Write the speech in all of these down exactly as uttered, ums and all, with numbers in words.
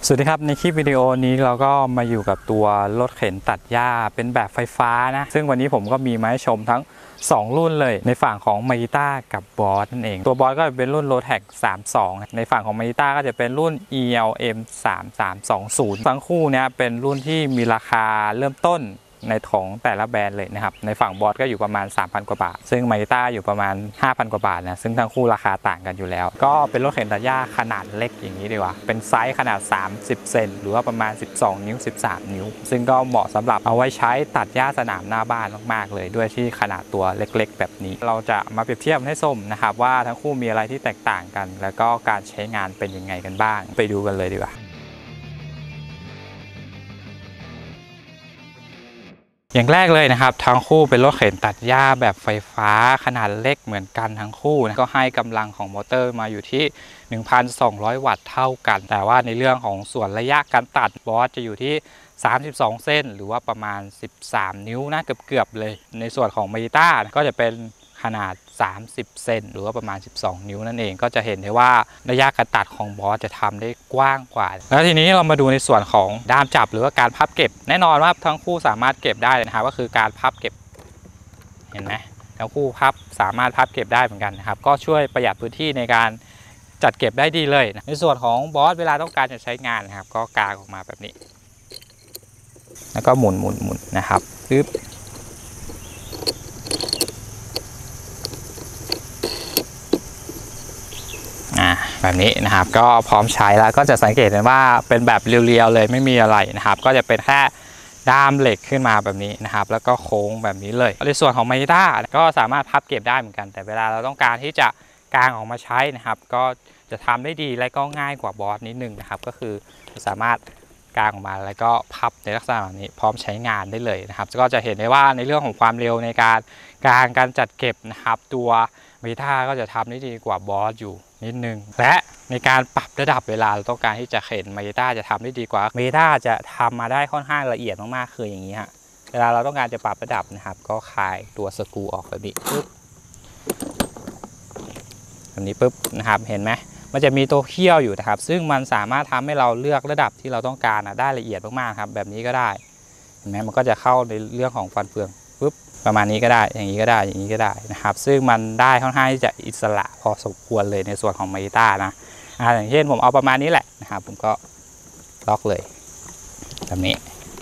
สวัสดีครับในคลิปวิดีโอนี้เราก็มาอยู่กับตัวรถเข็นตัดหญ้าเป็นแบบไฟฟ้านะซึ่งวันนี้ผมก็มีมาให้ชมทั้งสองรุ่นเลยในฝั่งของ Makita กับบอสนั่นเองตัวบอสก็เป็นรุ่น Rotax สามสิบสองในฝั่งของ Makita ก็จะเป็นรุ่น อี แอล เอ็ม สามสามสองศูนย์ ทั้งคู่เนี้ยเป็นรุ่นที่มีราคาเริ่มต้นในของแต่ละแบรนด์เลยนะครับในฝั่งบอสก็อยู่ประมาณ สามพัน กว่าบาทซึ่ง Makita อยู่ประมาณ ห้าพัน กว่าบาทนะซึ่งทั้งคู่ราคาต่างกันอยู่แล้วก็เป็นรถเข็นตัดหญ้าขนาดเล็กอย่างนี้ดีกว่าเป็นไซส์ขนาดสามสิบเซนหรือว่าประมาณสิบสองนิ้วสิบสามนิ้วซึ่งก็เหมาะสำหรับเอาไว้ใช้ตัดหญ้าสนามหน้าบ้านมากๆเลยด้วยที่ขนาดตัวเล็กๆแบบนี้เราจะมาเปรียบเทียบให้ชมนะครับว่าทั้งคู่มีอะไรที่แตกต่างกันแล้วก็การใช้งานเป็นยังไงกันบ้างไปดูกันเลยดีกว่าอย่างแรกเลยนะครับทั้งคู่เป็นรถเข็นตัดหญ้าแบบไฟฟ้าขนาดเล็กเหมือนกันทั้งคู่นะก็ให้กำลังของมอเตอร์มาอยู่ที่ หนึ่งพันสองร้อย วัตต์เท่ากันแต่ว่าในเรื่องของส่วนระยะการตัดบอสจะอยู่ที่สามสิบสองเส้นหรือว่าประมาณสิบสามนิ้วนะเกือบๆเลยในส่วนของ Makita ก็จะเป็นขนาดสามสิบเซนหรือว่าประมาณสิบสองนิ้วนั่นเองก็จะเห็นได้ว่าระยะการตัดของบอสจะทำได้กว้างกว่าแล้วทีนี้เรามาดูในส่วนของด้ามจับหรือว่าการพับเก็บแน่นอนว่าทั้งคู่สามารถเก็บได้นะครับก็คือการพับเก็บเห็นไหมทั้งคู่พับสามารถพับเก็บได้เหมือนกันนะครับก็ช่วยประหยัดพื้นที่ในการจัดเก็บได้ดีเลยในส่วนของบอสเวลาต้องการจะใช้งานนะครับก็กางออกมาแบบนี้แล้วก็หมุนหมุนหมุนนะครับปึ๊บแบบนี้นะครับก็พร้อมใช้แล้วก็จะสังเกตเห็นว่าเป็นแบบเรียวๆเลยไม่มีอะไรนะครับก็จะเป็นแค่ด้ามเหล็กขึ้นมาแบบนี้นะครับแล้วก็โค้งแบบนี้เลยในส่วนของ Makita ก็สามารถพับเก็บได้เหมือนกันแต่เวลาเราต้องการที่จะกางออกมาใช้นะครับก็จะทำได้ดีและก็ง่ายกว่าบอสนิดนึงนะครับก็คือสามารถกางออกมาแล้วก็พับในลักษณะแบบนี้พร้อมใช้งานได้เลยนะครับก็จะเห็นได้ว่าในเรื่องของความเร็วในการกางการจัดเก็บนะครับตัว Makita ก็จะทำได้ดีกว่าบอสอยู่นิดนึงและในการปรับระดับเวลาเราต้องการที่จะเข็น Makita จะทำได้ดีกว่า Makita จะทำมาได้ค่อนข้างละเอียดมากๆคืออย่างนี้ฮะเวลาเราต้องการจะปรับระดับนะครับก็คลายตัวสกรูออกแบบนี้ปึ๊บแบบนี้ปึ๊บนะครับเห็นไหมมันจะมีตัวเขี้ยวอยู่นะครับซึ่งมันสามารถทำให้เราเลือกระดับที่เราต้องการได้ละเอียดมากๆครับแบบนี้ก็ได้เห็นไหมมันก็จะเข้าในเรื่องของฟันเฟืองปึ๊บประมาณนี้ก็ได้อย่างนี้ก็ได้อย่างนี้ก็ได้นะครับซึ่งมันได้ค่อนข้างที่จะอิสระพอสมควรเลยในส่วนของ Makita นะอ่าอย่างเช่นผมเอาประมาณนี้แหละนะครับผมก็ล็อกเลยแบบนี้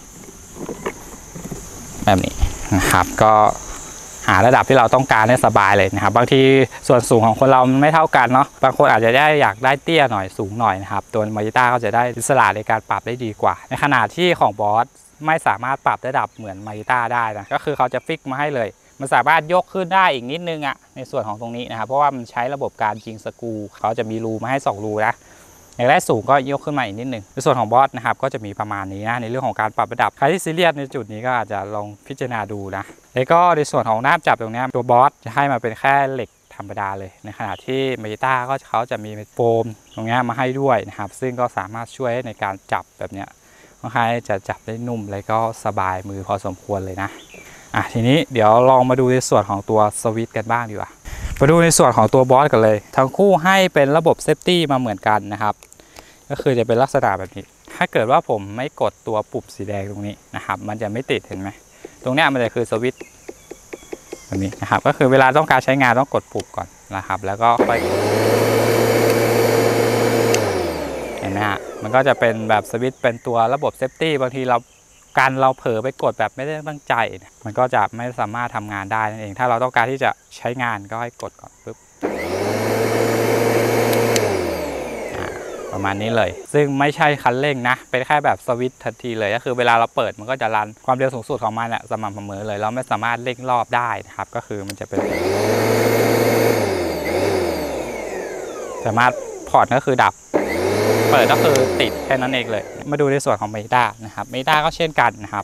แบบนี้นะครับก็หาระดับที่เราต้องการได้สบายเลยนะครับบางทีส่วนสูงของคนเราไม่เท่ากันเนาะบางคนอาจจะได้อยากได้เตี้ยหน่อยสูงหน่อยนะครับตัว Makita ก็จะได้อิสระในการปรับได้ดีกว่าในขณะที่ของบอสไม่สามารถปรับระดับเหมือน Makita ได้นะก็คือเขาจะฟิกมาให้เลยมันสามารถยกขึ้นได้อีกนิดนึงอะในส่วนของตรงนี้นะครับเพราะว่ามันใช้ระบบการยิงสกรูเขาจะมีรูมาให้สองรูนะอยากได้สูงก็ยกขึ้นมาอีกนิดนึงในส่วนของบอสนะครับก็จะมีประมาณนี้นะในเรื่องของการปรับระดับใครที่ซีเรียสในจุดนี้ก็อาจจะลองพิจารณาดูนะแล้วก็ในส่วนของด้ามจับตรงนี้ตัวบอสจะให้มาเป็นแค่เหล็กธรรมดาเลยในขณะที่ Makita ก็เขาจะมีโฟมตรงนี้มาให้ด้วยนะครับซึ่งก็สามารถช่วยในการจับแบบนี้ค่อนข้างจะจับได้นุ่มและก็สบายมือพอสมควรเลยนะอ่ะทีนี้เดี๋ยวลองมาดูในส่วนของตัวสวิตช์กันบ้างดีกว่ามาดูในส่วนของตัวบอสกันเลยทั้งคู่ให้เป็นระบบเซฟตี้มาเหมือนกันนะครับก็คือจะเป็นลักษณะแบบนี้ถ้าเกิดว่าผมไม่กดตัวปุ่มสีแดงตรงนี้นะครับมันจะไม่ติดเห็นไหมตรงนี้มันจะคือสวิตช์แบบนี้นะครับก็คือเวลาต้องการใช้งานต้องกดปุ่มก่อนนะครับแล้วก็ค่อยเห็นไหมฮะมันก็จะเป็นแบบสวิตช์เป็นตัวระบบเซฟตี้บางทีเราการเราเผลอไปกดแบบไม่ได้ตั้งใจมันก็จะไม่สามารถทำงานได้นั่นเองถ้าเราต้องการที่จะใช้งานก็ให้กดก่อนปึ๊บประมาณนี้เลยซึ่งไม่ใช่คันเร่งนะเป็นแค่แบบสวิตช์ทันทีเลยก็คือเวลาเราเปิดมันก็จะรันความเร็วสูงสุดของมันแหละสม่ำเสมอเลยเราไม่สามารถเร่งรอบได้นะครับก็คือมันจะเป็นสามารถพอร์ตก็คือดับเปิดก็คือติดแค่นั้นเองเลยมาดูในส่วนของ Makita นะครับ Makita ก็เช่นกันนะครับ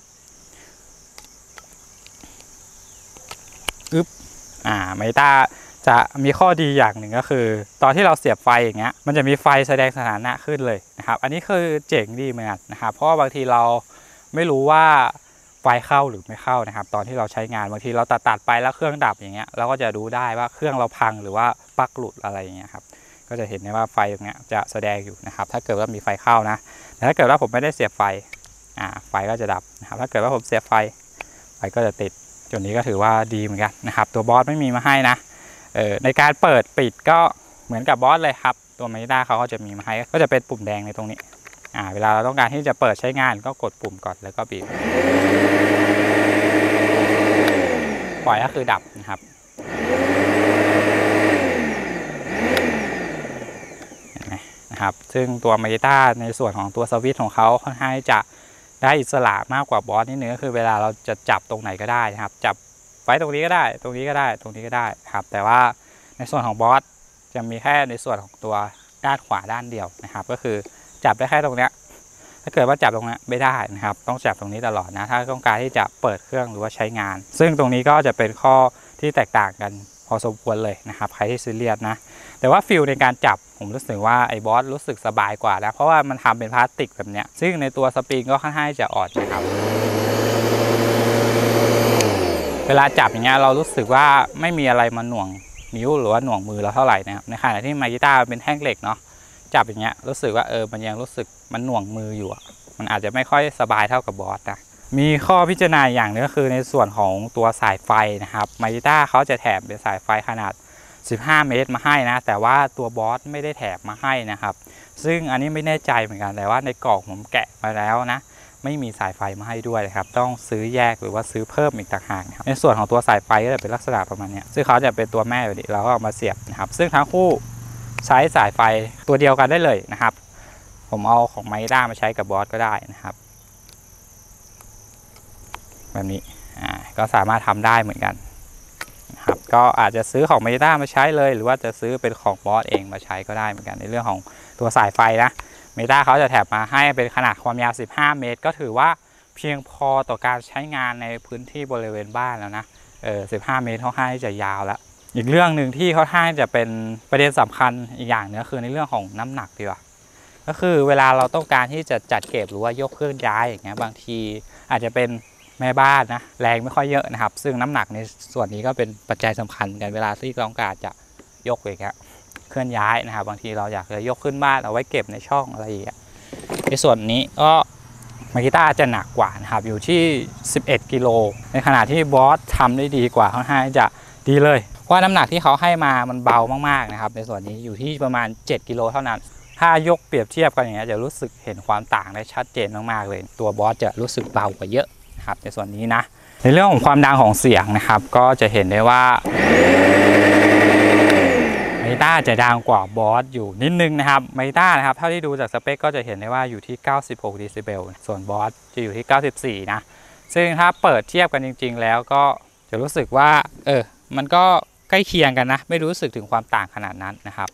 อึ๊บอ่า Makita จะมีข้อดีอย่างหนึ่งก็คือตอนที่เราเสียบไฟอย่างเงี้ยมันจะมีไฟแสดงสถานะขึ้นเลยนะครับอันนี้คือเจ๋งดีเหมือนกันนะครับเพราะว่าบางทีเราไม่รู้ว่าไฟเข้าหรือไม่เข้านะครับตอนที่เราใช้งานบางทีเราตัดตัดไปแล้วเครื่องดับอย่างเงี้ยเราก็จะดูได้ว่าเครื่องเราพังหรือว่าปลั๊กหลุดอะไรอย่างเงี้ยครับก็จะเห็นได้ว่าไฟตรงนี้จะแสดงอยู่นะครับถ้าเกิดว่ามีไฟเข้านะแต่ถ้าเกิดว่าผมไม่ได้เสียบไฟอ่าไฟก็จะดับนะครับถ้าเกิดว่าผมเสียบไฟไฟก็จะติดจุดนี้ก็ถือว่าดีเหมือนกันนะครับตัวบอสไม่มีมาให้นะเออในการเปิดปิดก็เหมือนกับบอสเลยครับตัวมานิต้าเขาก็จะมีมาให้ก็จะเป็นปุ่มแดงในตรงนี้อ่าเวลาเราต้องการที่จะเปิดใช้งานก็กดปุ่มก่อนแล้วก็บีบปล่อยก็คือดับนะครับเห็นไหมนะครับซึ่งตัวมานิต้าในส่วนของตัวสวิตช์ของเขาค่อนข้างจะได้อิสระมากกว่าบอสนิดนึงก็คือเวลาเราจะจับตรงไหนก็ได้นะครับจับไว้ตรงนี้ก็ได้ตรงนี้ก็ได้ตรงนี้ก็ได้ครับแต่ว่าในส่วนของบอสจะมีแค่ในส่วนของตัวด้านขวาด้านเดียวนะครับก็คือจับได้แค่ตรงเนี้ยถ้าเกิดว่าจับตรงนี้ไม่ได้นะครับต้องจับตรงนี้ตลอดนะถ้าต้องการที่จะเปิดเครื่องหรือว่าใช้งานซึ่งตรงนี้ก็จะเป็นข้อที่แตกต่างกันพอสมควรเลยนะครับใครที่ซีเรียสนะแต่ว่าฟิลในการจับผมรู้สึกว่าไอ้บอสรู้สึกสบายกว่านะเพราะว่ามันทำเป็นพลาสติกแบบเนี้ยซึ่งในตัวสปริงก็ค่อนข้างจะอ่อนนะครับเวลาจับอย่างเงี้ยเรารู้สึกว่าไม่มีอะไรมาหน่วงนิ้วหรือว่าหน่วงมือเราเท่าไหร่นะครับในขณะที่มากีต้าเป็นแท่งเหล็กเนาะจับอย่างเงี้ยรู้สึกว่าเออมันยังรู้สึกมันหน่วงมืออยู่มันอาจจะไม่ค่อยสบายเท่ากับบอสนะมีข้อพิจารณาอย่างนึงก็คือในส่วนของตัวสายไฟนะครับมากีต้าเขาจะแถมเป็นสายไฟขนาดสิบห้าเมตรมาให้นะแต่ว่าตัวบอสไม่ได้แถมมาให้นะครับซึ่งอันนี้ไม่แน่ใจเหมือนกันแต่ว่าในกล่องผมแกะมาแล้วนะไม่มีสายไฟมาให้ด้วยนะครับต้องซื้อแยกหรือว่าซื้อเพิ่มอีกต่างหากนะครับในส่วนของตัวสายไฟก็จะเป็นลักษณะประมาณนี้ซึ่งเขาจะเป็นตัวแม่แบบนี้เราก็เอามาเสียบนะครับซึ่งทั้งคู่ใช้สายไฟตัวเดียวกันได้เลยนะครับผมเอาของมานิต้ามาใช้กับบอสก็ได้นะครับแบบนี้อ่าก็สามารถทำได้เหมือนกันนะครับก็อาจจะซื้อของมานิต้ามาใช้เลยหรือว่าจะซื้อเป็นของบอสเองมาใช้ก็ได้เหมือนกันในเรื่องของตัวสายไฟนะมานิต้าเขาจะแถมมาให้เป็นขนาดความยาวสิบห้าเมตรก็ถือว่าเพียงพอต่อการใช้งานในพื้นที่บริเวณบ้านแล้วนะเออสิบห้าเมตรค่อนข้างที่จะยาวแล้วอีกเรื่องหนึ่งที่ค่อนข้างจะเป็นประเด็นสำคัญอีกอย่างนึงก็คือในเรื่องของน้ำหนักดีกว่าก็คือเวลาเราต้องการที่จะจัดเก็บหรือว่ายกเคลื่อนย้ายอย่างเงี้ยบางทีอาจจะเป็นแม่บ้านนะแรงไม่ค่อยเยอะนะครับซึ่งน้ำหนักในส่วนนี้ก็เป็นปัจจัยสำคัญกันเวลาที่ต้องการจะยกอย่างเงี้ยเคลื่อนย้ายนะครับบางทีเราอยากจะยกขึ้นบ้านเอาไว้เก็บในช่องอะไรอย่างเงี้ยในส่วนนี้ก็มากีต้าจะหนักกว่านะครับอยู่ที่สิบเอ็ดกิโลในขณะที่บอสทำได้ดีกว่าค่อนข้างจะดีเลยเพราะน้ำหนักที่เขาให้มามันเบามากๆนะครับในส่วนนี้อยู่ที่ประมาณเจ็ดกิโลเท่านั้นถ้ายกเปรียบเทียบกันอย่างเงี้ยจะรู้สึกเห็นความต่างได้ชัดเจนมากๆเลยตัวบอสจะรู้สึกเบากว่าเยอะนะครับในส่วนนี้นะในเรื่องของความดังของเสียงนะครับก็จะเห็นได้ว่ามานิต้าจะดังกว่าบอสอยู่นิดนึงนะครับมานิต้านะครับเท่าที่ดูจากสเปคก็จะเห็นได้ว่าอยู่ที่เก้าสิบหกเดซิเบลส่วนบอสจะอยู่ที่เก้าสิบสี่นะซึ่งถ้าเปิดเทียบกันจริงๆแล้วก็จะรู้สึกว่าเออมันก็ใกล้เคียงกันนะไม่รู้สึกถึงความต่างขนาดนั้นนะครับ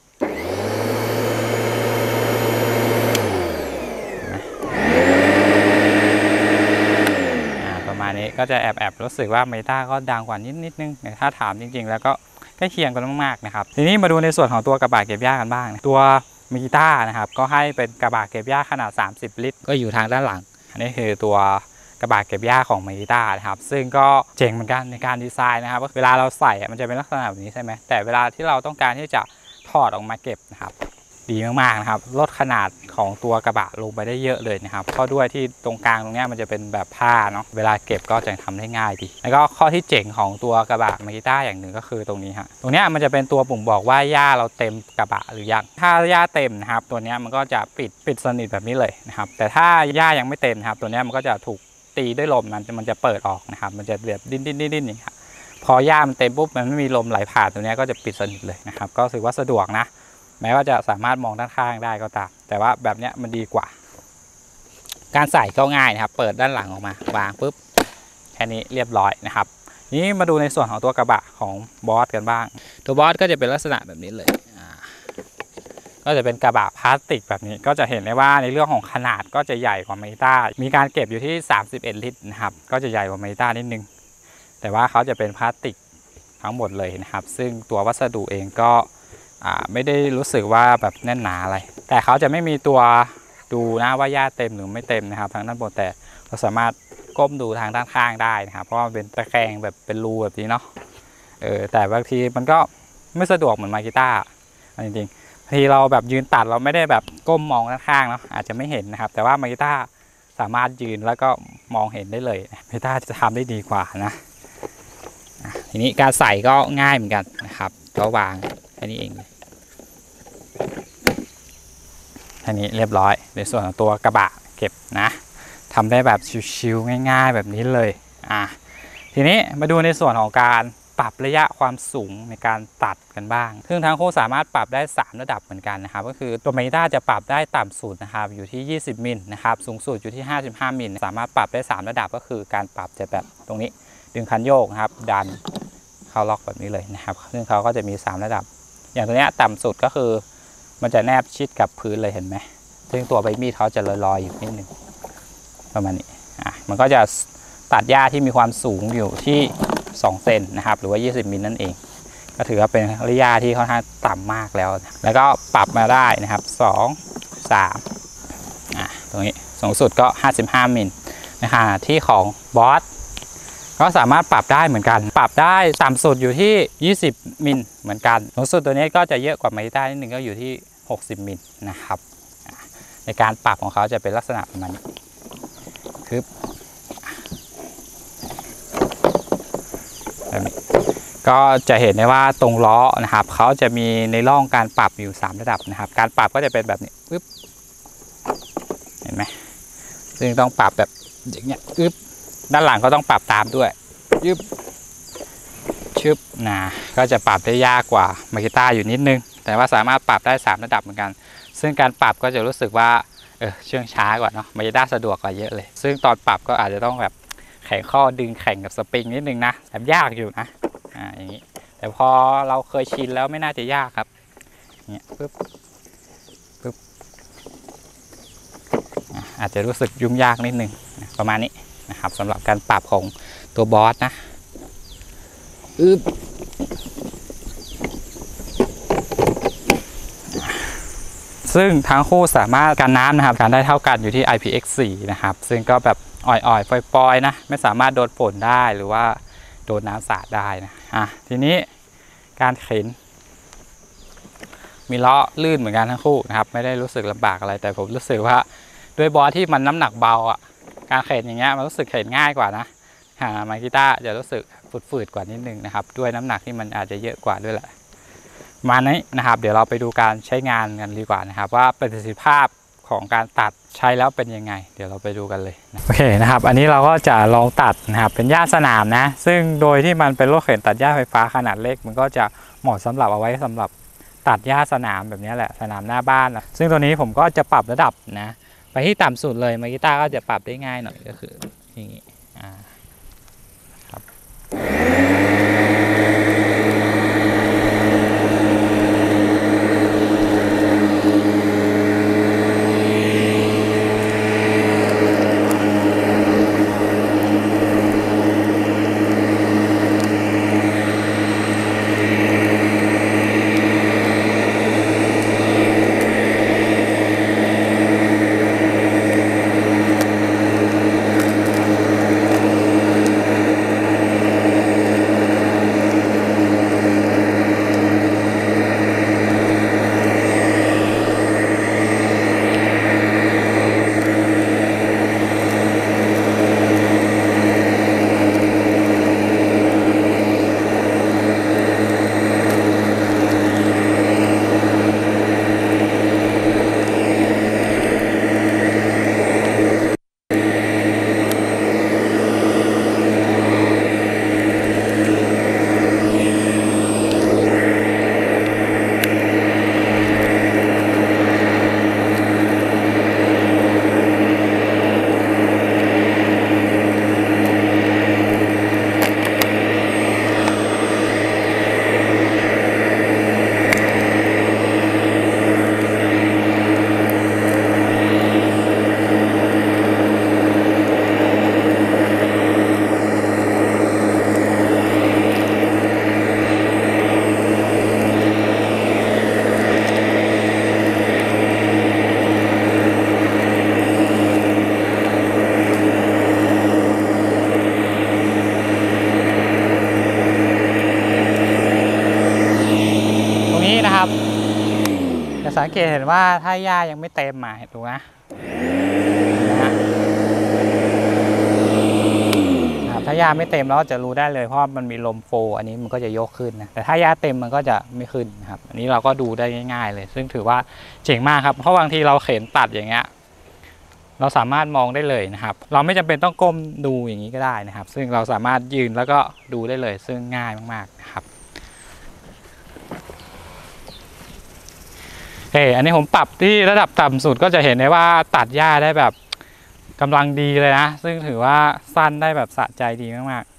ประมาณนี้ก็จะแอบแอบรู้สึกว่ามานิต้าก็ดังกว่านิดนิดนึงแต่ถ้าถามจริงๆแล้วก็ใกล้เคียงกันมากๆนะครับทีนี้มาดูในส่วนของตัวกระบะเก็บหญ้ากันบ้างตัวมานิต้านะครับก็ให้เป็นกระบะเก็บหญ้าขนาดสามสิบลิตรก็อยู่ทางด้านหลังอันนี้คือตัวกระบะเก็บหญ้าของมานิต้านะครับซึ่งก็เจ๋งเหมือนกันในการดีไซน์นะครับเวลาเราใส่มันจะเป็นลักษณะแบบนี้ใช่ไหมแต่เวลาที่เราต้องการที่จะถอดออกมาเก็บนะครับดีมากๆนะครับลดขนาดของตัวกระบะลงไปได้เยอะเลยนะครับเพราะด้วยที่ตรงกลางตรงนี้มันจะเป็นแบบผ้าเนาะเวลาเก็บก็จะทำได้ง่ายดีแล้วก็ข้อที่เจ๋งของตัวกระบะมานิต้าอย่างหนึ่งก็คือตรงนี้ฮะตรงนี้มันจะเป็นตัวบ่งบอกว่าหญ้าเราเต็มกระบะหรือยังถ้าหญ้าเต็มนะครับตัวนี้มันก็จะปิดปิดสนิทแบบนี้เลยนะครับแต่ถ้าหญ้ายังไม่เต็มนะครับตัวนี้มันก็จะถูกตีด้วยลมมันมันจะเปิดออกนะครับมันจะแบบดิ้นดิ้นดิ้นดิ้นอย่างนี้ครับพอหญ้ามันเต็มปุ๊บมันไม่มีลมไหลผ่านตัวนี้ก็จะปิดสนิทเลยนะครับก็ถือว่าสะดวกนะแม้ว่าจะสามารถมองด้านข้างได้ก็ตามแต่ว่าแบบนี้มันดีกว่าการใส่ก็ง่ายนะครับเปิดด้านหลังออกมาวางปุ๊บแค่นี้เรียบร้อยนะครับนี้มาดูในส่วนของตัวกระบะของบอสกันบ้างตัวบอสก็จะเป็นลักษณะแบบนี้เลยก็จะเป็นกระบะพลาสติกแบบนี้ก็จะเห็นได้ว่าในเรื่องของขนาดก็จะใหญ่กว่ามานิต้ามีการเก็บอยู่ที่สามสิบเอ็ดลิตรนะครับก็จะใหญ่กว่ามานิต้านิดนึงแต่ว่าเขาจะเป็นพลาสติกทั้งหมดเลยนะครับซึ่งตัววัสดุเองก็ไม่ได้รู้สึกว่าแบบแน่นหนาอะไรแต่เขาจะไม่มีตัวดูนะว่าหญ้าเต็มหรือไม่เต็มนะครับทางด้านบนแต่เราสามารถก้มดูทางด้านข้างได้นะครับเพราะมันเป็นตะแคงแบบเป็นรูแบบนี้เนาะเออแต่บางทีมันก็ไม่สะดวกเหมือนมากีต้าจริงๆทีเราแบบยืนตัดเราไม่ได้แบบก้มมองด้านข้างเนาะอาจจะไม่เห็นนะครับแต่ว่ามากิต้าสามารถยืนแล้วก็มองเห็นได้เลยมากิต้าจะทำได้ดีกว่านะทีนี้การใส่ก็ง่ายเหมือนกันนะครับก็วางแค่นี้เองแค่นี้เรียบร้อยในส่วนของตัวกระบะเก็บนะทำได้แบบชิวๆง่ายๆแบบนี้เลยอ่ะทีนี้มาดูในส่วนของการปรับระยะความสูงในการตัดกันบ้างซึ่งทั้งคู่สามารถปรับได้สามระดับเหมือนกันนะครับก็คือตัวมากิต้าจะปรับได้ต่ำสุดนะครับอยู่ที่ยี่สิบมิลนะครับสูงสุดอยู่ที่ห้าสิบห้ามิลสามารถปรับได้สามระดับก็คือการปรับจะแบบตรงนี้ดึงคันโยกนะครับดันเข้าล็อกแบบนี้เลยนะครับซึ่งเขาก็จะมีสามระดับอย่างตัวนี้ต่ำสุดก็คือมันจะแนบชิดกับพื้นเลยเห็นไหมซึ่งตัวใบมีดเขาจะลอยๆอยู่นิดนึงประมาณนี้อ่ะมันก็จะตัดหญ้าที่มีความสูงอยู่ที่สองเซนนะครับหรือว่ายี่สิบมิลนั่นเองก็ถือว่าเป็นระยะที่ค่อนข้างต่ำมากแล้วแล้วก็ปรับมาได้นะครับสอง สามอ่ะตรงนี้สูงสุดก็ห้าสิบห้ามิลนะคะที่ของบอสก็สามารถปรับได้เหมือนกันปรับได้ต่ำสุดอยู่ที่ยี่สิบมิลเหมือนกันสูงสุดตัวนี้ก็จะเยอะกว่ามากิต้านิดนึงก็อยู่ที่หกสิบมิลนะครับในการปรับของเขาจะเป็นลักษณะประมาณนี้คือก็จะเห็นได้ว่าตรงล้อนะครับเขาจะมีในร่องการปรับอยู่สามระดับนะครับการปรับก็จะเป็นแบบนี้ปึ๊บเห็นไหมซึ่งต้องปรับแบบอย่างเงี้ยปึ๊บด้านหลังก็ต้องปรับตามด้วยยึบชึบนะก็จะปรับได้ยากกว่ามากิต้าอยู่นิดนึงแต่ว่าสามารถปรับได้สามระดับเหมือนกันซึ่งการปรับก็จะรู้สึกว่าเออเชื่องช้ากว่าเนาะมากิต้าสะดวกกว่าเยอะเลยซึ่งตอนปรับก็อาจจะต้องแบบแข่งข้อดึงแข่งกับสปริงนิดนึงนะแต่ยากอยู่นะอ่าอย่างนี้แต่พอเราเคยชินแล้วไม่น่าจะยากครับเนี่ยปึ๊บปึ๊บอาจจะรู้สึกยุ่งยากนิดนึงประมาณนี้นะครับสำหรับการปรับของตัวบอสนะอึ๊บซึ่งทั้งคู่สามารถกันน้ำนะครับการได้เท่ากันอยู่ที่ ไอ พี เอ็กซ์ โฟร์ นะครับซึ่งก็แบบอ่อยๆปล่อยๆนะไม่สามารถโดนฝนได้หรือว่าโดนน้ำสาดได้นะอ่ะทีนี้การเข็นมีล้อลื่นเหมือนกันทั้งคู่นะครับไม่ได้รู้สึกลำบากอะไรแต่ผมรู้สึกว่าด้วยบอสที่มันน้ำหนักเบาอ่ะการเข็นอย่างเงี้ยมันรู้สึกเข็นง่ายกว่านะฮะมากิต้าจะรู้สึกฝืดๆกว่านิดนึงนะครับด้วยน้ำหนักที่มันอาจจะเยอะกว่าด้วยแหละมานี้นะครับเดี๋ยวเราไปดูการใช้งานกันดีกว่านะครับว่าประสิทธิภาพของการตัดใช้แล้วเป็นยังไงเดี๋ยวเราไปดูกันเลยโอเคนะครับอันนี้เราก็จะลองตัดนะครับเป็นหญ้าสนามนะซึ่งโดยที่มันเป็นรถเข็นตัดหญ้าไฟฟ้าขนาดเล็กมันก็จะเหมาะสำหรับเอาไว้สำหรับตัดหญ้าสนามแบบนี้แหละสนามหน้าบ้านนะซึ่งตัวนี้ผมก็จะปรับระดับนะไปที่ต่ำสุดเลยมากิต้าก็จะปรับได้ง่ายหน่อยก็คืออย่างนี้อ่าครับสังเกตเห็นว่าถ้าหญ้ายังไม่เต็มมาดูนะถ้าหญ้าไม่เต็มเราจะรู้ได้เลยเพราะมันมีลมโฟอันนี้มันก็จะยกขึ้นนะแต่ถ้าหญ้าเต็มมันก็จะไม่ขึ้นนะครับอันนี้เราก็ดูได้ง่ายๆเลยซึ่งถือว่าเจ๋งมากครับเพราะบางทีเราเข็นตัดอย่างเงี้ยเราสามารถมองได้เลยนะครับเราไม่จำเป็นต้องก้มดูอย่างนี้ก็ได้นะครับซึ่งเราสามารถยืนแล้วก็ดูได้เลยซึ่งง่ายมากๆนะครับเอออันนี้ผมปรับที่ระดับต่ำสุดก็จะเห็นได้ว่าตัดหญ้าได้แบบกำลังดีเลยนะซึ่งถือว่าสั้นได้แบบสะใจดีมากๆ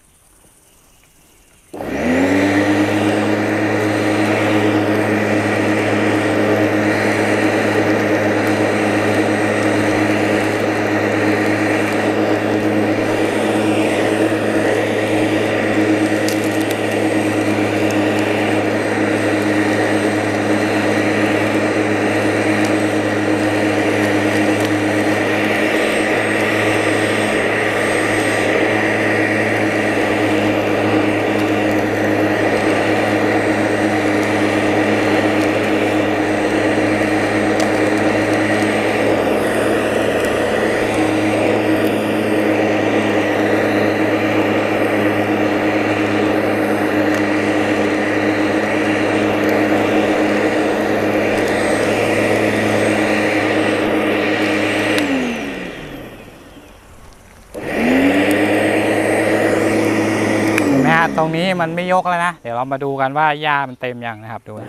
ตรงนี้มันไม่ยกแล้วนะเดี๋ยวเรามาดูกันว่าหญ้ามันเต็มยังนะครับดู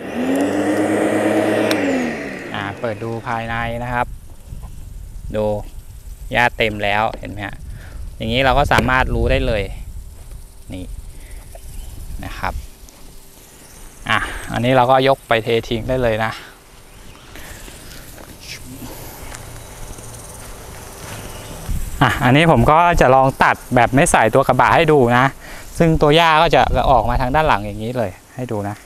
อ่าเปิดดูภายในนะครับดูหญ้าเต็มแล้วเห็นไหมฮะอย่างนี้เราก็สามารถรู้ได้เลยนี่นะครับอ่ะอันนี้เราก็ยกไปเททิ้งได้เลยนะอ่ะอันนี้ผมก็จะลองตัดแบบไม่ใส่ตัวกระบะให้ดูนะซึ่งตัวหญ้าก็จะออกมาทางด้านหลังอย่างนี้เลยให้ดูนะ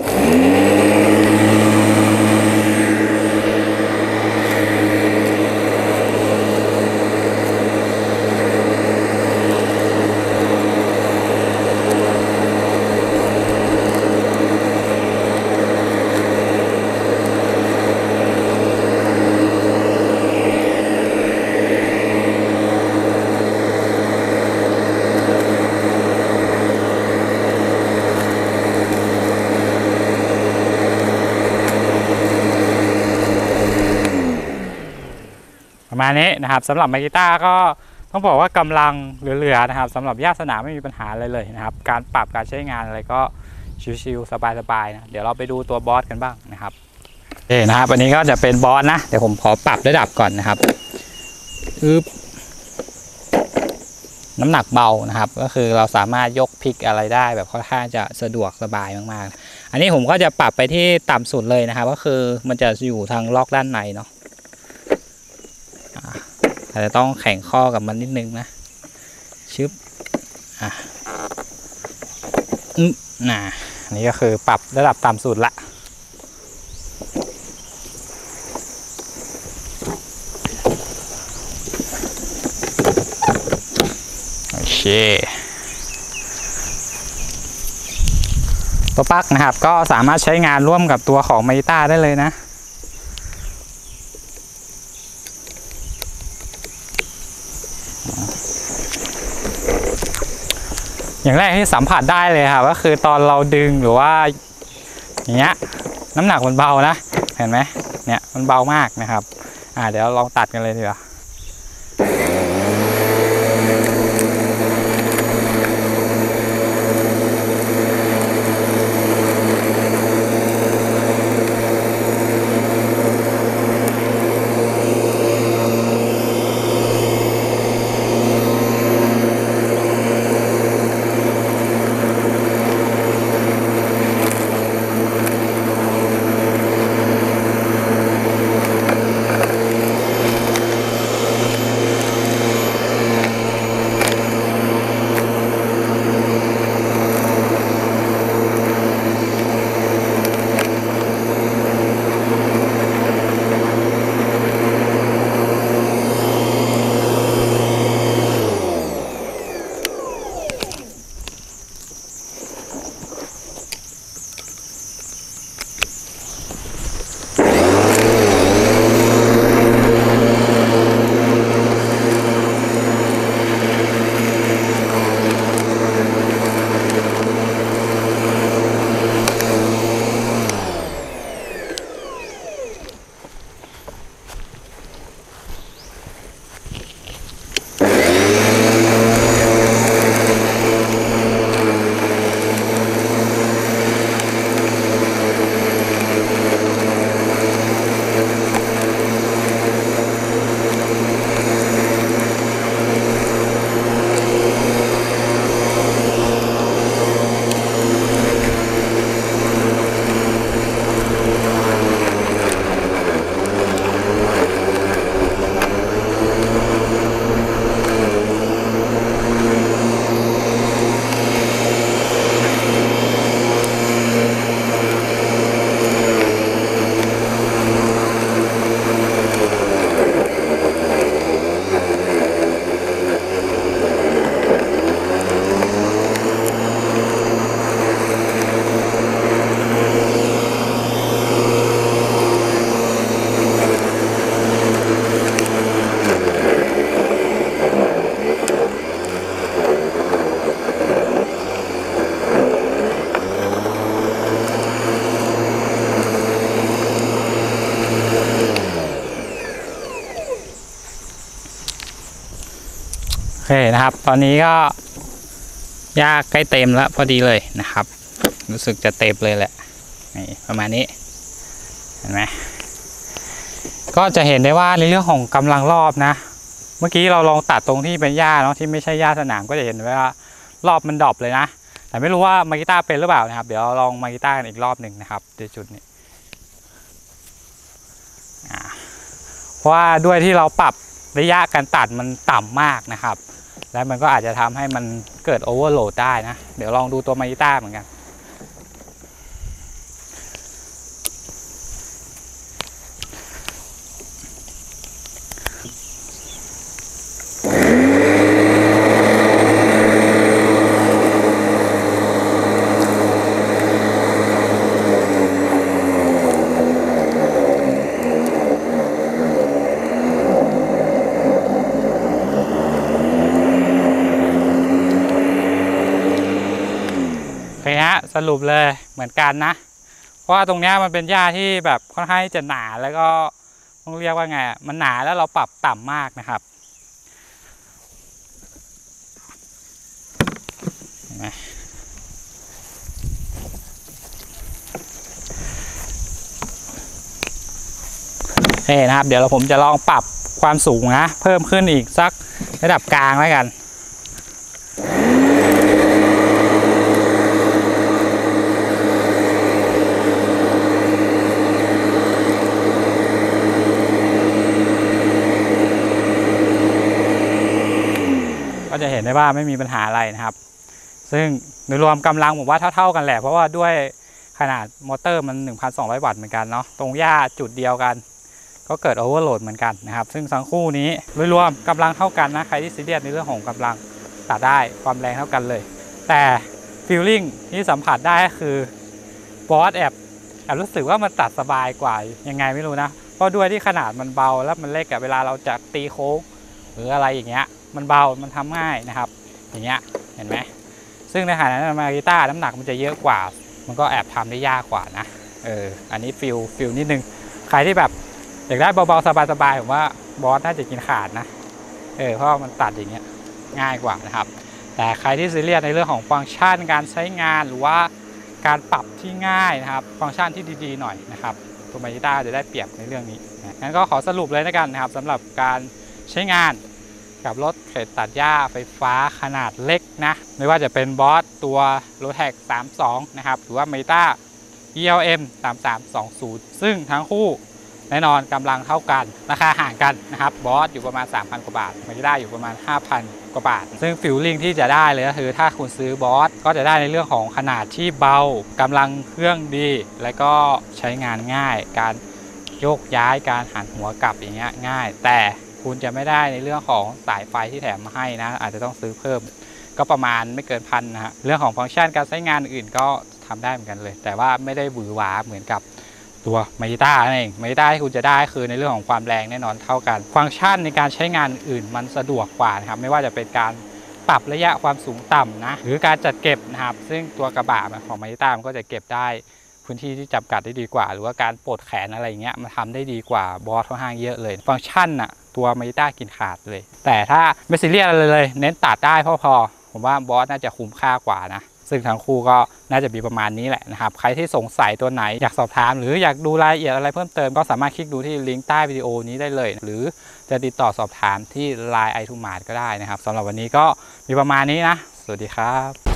ประมาณนี้นะครับสำหรับมากิต้าก็ต้องบอกว่ากำลังเหลือๆนะครับสำหรับหญ้าสนามไม่มีปัญหาอะไรเลยนะครับการปรับการใช้งานอะไรก็ชิวๆสบายๆนะเดี๋ยวเราไปดูตัวบอสกันบ้างนะครับเอ่นะครับอันนี้ก็จะเป็นบอสนะเดี๋ยวผมขอปรับระดับก่อนนะครับอึบน้ำหนักเบานะครับก็คือเราสามารถยกพลิกอะไรได้แบบค่อนข้างจะสะดวกสบายมากๆอันนี้ผมก็จะปรับไปที่ต่ำสุดเลยนะครับก็คือมันจะอยู่ทางล็อกด้านในเนาะอาจจะต้องแข่งข้อกับมันนิดนึงนะชึบอ่ะอืมน่ะนี่ก็คือปรับระดับต่ำสุดละโอเคตัวปลั๊กนะครับก็สามารถใช้งานร่วมกับตัวของมากิต้าได้เลยนะอย่างแรกที่สัมผัสได้เลยครับก็คือตอนเราดึงหรือว่าอย่างเงี้ยน้ำหนักมันเบานะเห็นไหมเนี่ยมันเบามากนะครับอ่าเดี๋ยวลองตัดกันเลยดีกว่าเคนะครับตอนนี้ก็หญ้าใกล้เต็มแล้วพอดีเลยนะครับรู้สึกจะเต็มเลยแหละนี่ประมาณนี้เห็นไหมก็จะเห็นได้ว่าในเรื่องของกำลังรอบนะเมื่อกี้เราลองตัดตรงที่เป็นหญ้าเนาะที่ไม่ใช่หญ้าสนามก็จะเห็นว่ารอบมันดรอปเลยนะแต่ไม่รู้ว่ามากิต้าเป็นหรือเปล่านะครับเดี๋ยวลองมากิต้ากันอีกรอบหนึ่งนะครับในจุดนี้เพราะว่าด้วยที่เราปรับระยะการตัดมันต่ำมากนะครับแล้วมันก็อาจจะทำให้มันเกิดโอเวอร์โหลดได้นะเดี๋ยวลองดูตัวมากิต้าเหมือนกันฮะสรุปเลยเหมือนกันนะเพราะว่าตรงนี้มันเป็นหญ้าที่แบบค่อนข้างจะหนาแล้วก็ต้องเรียกว่าไงมันหนาแล้วเราปรับต่ำมากนะครับเห็นไหมโอเคนะครับเดี๋ยวเราผมจะลองปรับความสูงนะเพิ่มขึ้นอีกสักระดับกลางแล้วกันก็จะเห็นได้ว่าไม่มีปัญหาอะไรนะครับซึ่งโดยรวมกำลังผมว่าเท่าๆกันแหละเพราะว่าด้วยขนาดมอเตอร์มัน หนึ่งพันสองร้อย วัตต์เหมือนกันเนาะตรงหญ้าจุดเดียวกันก็เกิดโอเวอร์โหลดเหมือนกันนะครับซึ่งทั้งคู่นี้โดยรวมกำลังเท่ากันนะใครที่ซีเรียสในเรื่องของกำลังตัดได้ความแรงเท่ากันเลยแต่ฟีลลิ่งที่สัมผัสได้ก็คือบอสแอบแอบรู้สึกว่ามันตัดสบายกว่ายังไงไม่รู้นะเพราะด้วยที่ขนาดมันเบาแล้วมันเล็กอะเวลาเราจะตีโค้งหรืออะไรอย่างเงี้ยมันเบามันทำง่ายนะครับอย่างเงี้ยเห็นไหมซึ่งในขณะนั้นมากีต้าน้ำหนักมันจะเยอะกว่ามันก็แอบทำได้ยากกว่านะเอออันนี้ฟิลฟิลนิดนึงใครที่แบบอยากได้เบาๆสบายๆผมว่าบอสน่าจะกินขาดนะเออเพราะมันตัดอย่างเงี้ยง่ายกว่านะครับแต่ใครที่ซีเรียสในเรื่องของฟังก์ชันการใช้งานหรือว่าการปรับที่ง่ายนะครับฟังก์ชันที่ดีๆหน่อยนะครับตัวมากีต้าจะได้เปรียบในเรื่องนี้งั้นก็ขอสรุปเลยนะกันนะครับสำหรับการใช้งานกับรถเขตตัดหญ้าไฟฟ้าขนาดเล็กนะไม่ว่าจะเป็นบอสตัวโรแท็กสามสิบสองนะครับหรือว่ามากีต้า อี แอล เอ็ม สามสามสองศูนย์ซึ่งทั้งคู่แน่นอนกำลังเท่ากันราคาห่างกันนะครับบอสอยู่ประมาณ สามพัน กว่าบาทมากีต้าอยู่ประมาณ ห้าพัน กว่าบาทซึ่งฟิลลิ่งที่จะได้เลยก็คือถ้าคุณซื้อบอสก็จะได้ในเรื่องของขนาดที่เบากำลังเครื่องดีและก็ใช้งานง่ายการโยกย้ายการหันหัวกลับอย่างเงี้ยง่ายแต่คุณจะไม่ได้ในเรื่องของสายไฟที่แถมมาให้นะอาจจะต้องซื้อเพิ่มก็ประมาณไม่เกินพันนะฮะเรื่องของฟังก์ชันการใช้งานอื่นก็ทำได้เหมือนกันเลยแต่ว่าไม่ได้หวือหวาเหมือนกับตัวมากีต้านั่นเองมากีต้าที่คุณจะได้คือในเรื่องของความแรงแน่นอนเท่ากันฟังก์ชันในการใช้งานอื่นมันสะดวกกว่านะครับไม่ว่าจะเป็นการปรับระยะความสูงต่ำนะหรือการจัดเก็บนะครับซึ่งตัวกระบะของมากีต้ามันก็จะเก็บได้พื้นที่ที่จำกัดได้ดีกว่าหรือว่าการปลดแขนอะไรเงี้ยมันทำได้ดีกว่าบอสค่อนข้างเยอะเลยฟังก์ชันน่ะตัวมากีต้ากินขาดเลยแต่ถ้าไม่ซีเรียสอะไรเลยเน้นตัดได้พอพอผมว่าบอสน่าจะคุ้มค่ากว่านะซึ่งทั้งคู่ก็น่าจะมีประมาณนี้แหละนะครับใครที่สงสัยตัวไหนอยากสอบถามหรืออยากดูรายละเอียดอะไรเพิ่มเติมก็สามารถคลิกดูที่ลิงก์ใต้วิดีโอนี้ได้เลยหรือจะติดต่อสอบถามที่ ไลน์ ไอ ทู มาร์ท ก็ได้นะครับสำหรับวันนี้ก็มีประมาณนี้นะสวัสดีครับ